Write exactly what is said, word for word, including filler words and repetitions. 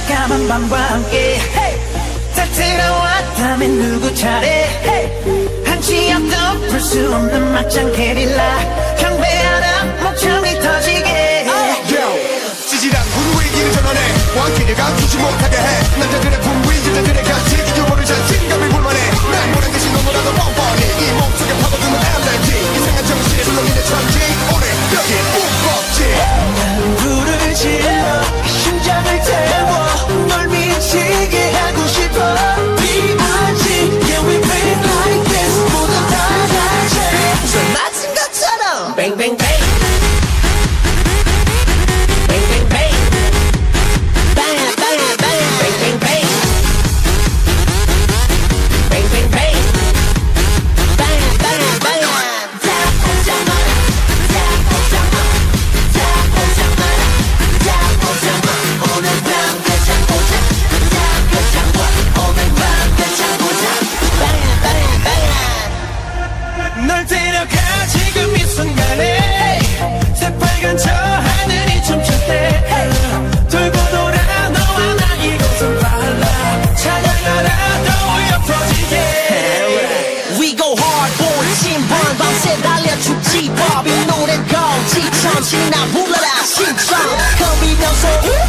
까만 밤과 함께 다 들어왔다면 누구 차례 한치 앞도 풀 수 없는 막장 게릴라 경배 하나 목청이 터지게 찌질한 분위기를 전환해 왕기를 감추지 못하게 해 남자들의 분위 여자들의 가치 잊어버릴 자신감이 불만해 난 모른 듯이 너무나도 뻔뻔해 이 몸속에 파고드는 엘레지 이상한 정신에 술렁이는 천지 오늘 여기 뿜뻑지 난 불을 질러 심장을 태워 널 미치게 하고 싶어 비 알지 Yeah we play like this 모두 다 같이 술 맞은 것처럼 뱅뱅뱅 널 데려가 지금 이 순간에 새빨간 저 하늘이 춤출 때 돌고 돌아 너와 나 이곳은 발라 찬양하라 더 울려 퍼지게 We go hard boy 신번 밤새 달려 죽지 법이 노래 거지 천천히 나 불러라 심장 겁이면서